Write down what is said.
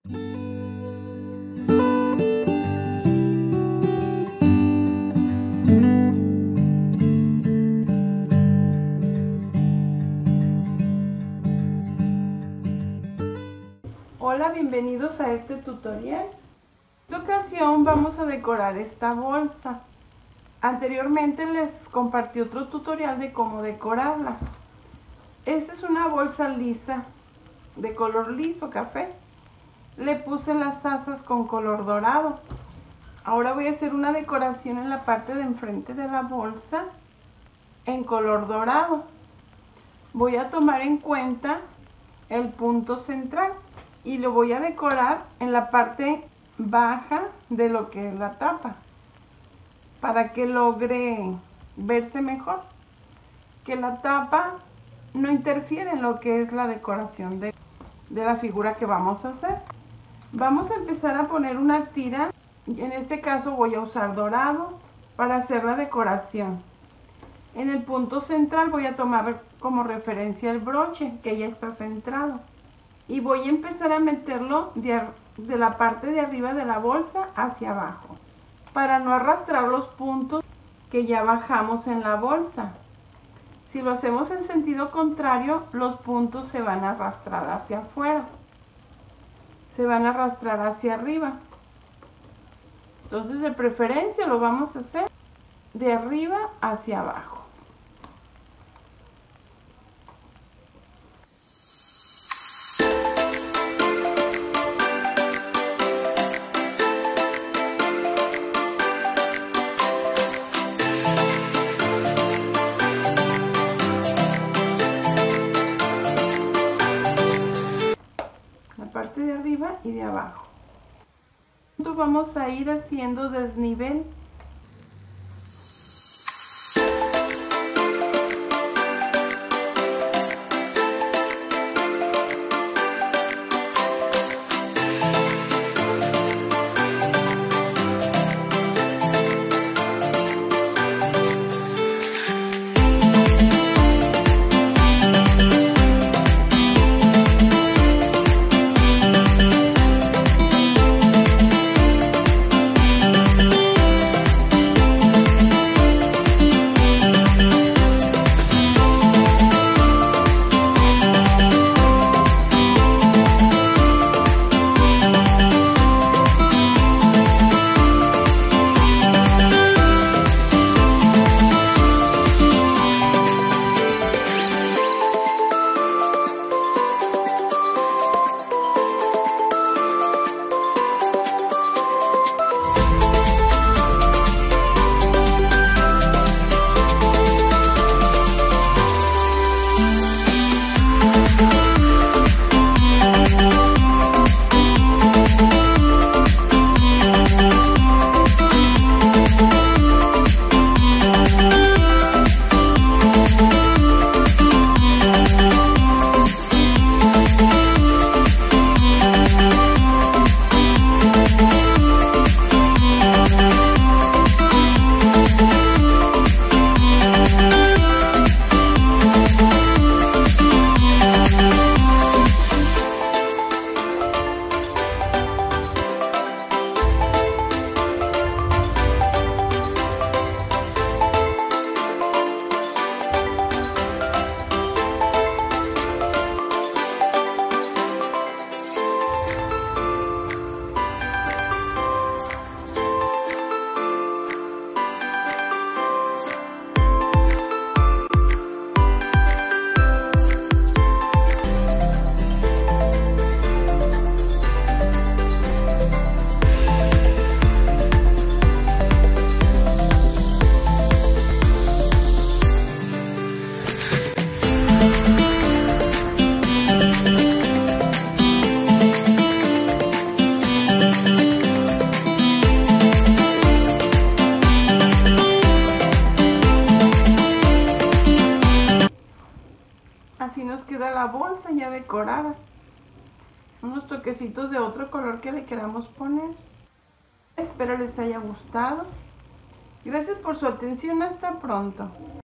Hola, bienvenidos a este tutorial. En esta ocasión vamos a decorar esta bolsa. Anteriormente les compartí otro tutorial de cómo decorarla. Esta es una bolsa lisa, de color liso, café. Le puse las asas con color dorado. Ahora voy a hacer una decoración en la parte de enfrente de la bolsa en color dorado. Voy a tomar en cuenta el punto central y lo voy a decorar en la parte baja de lo que es la tapa para que logre verse mejor, que la tapa no interfiere en lo que es la decoración de la figura que vamos a hacer. Vamos a empezar a poner una tira, en este caso voy a usar dorado para hacer la decoración. En el punto central voy a tomar como referencia el broche que ya está centrado y voy a empezar a meterlo de la parte de arriba de la bolsa hacia abajo para no arrastrar los puntos que ya bajamos en la bolsa. Si lo hacemos en sentido contrario, los puntos se van a arrastrar hacia afuera, se van a arrastrar hacia arriba. Entonces, de preferencia lo vamos a hacer de arriba hacia abajo. Parte de arriba y de abajo. Entonces vamos a ir haciendo desnivel. Así nos queda la bolsa ya decorada. Unos toquecitos de otro color que le queramos poner. Espero les haya gustado. Gracias por su atención. Hasta pronto.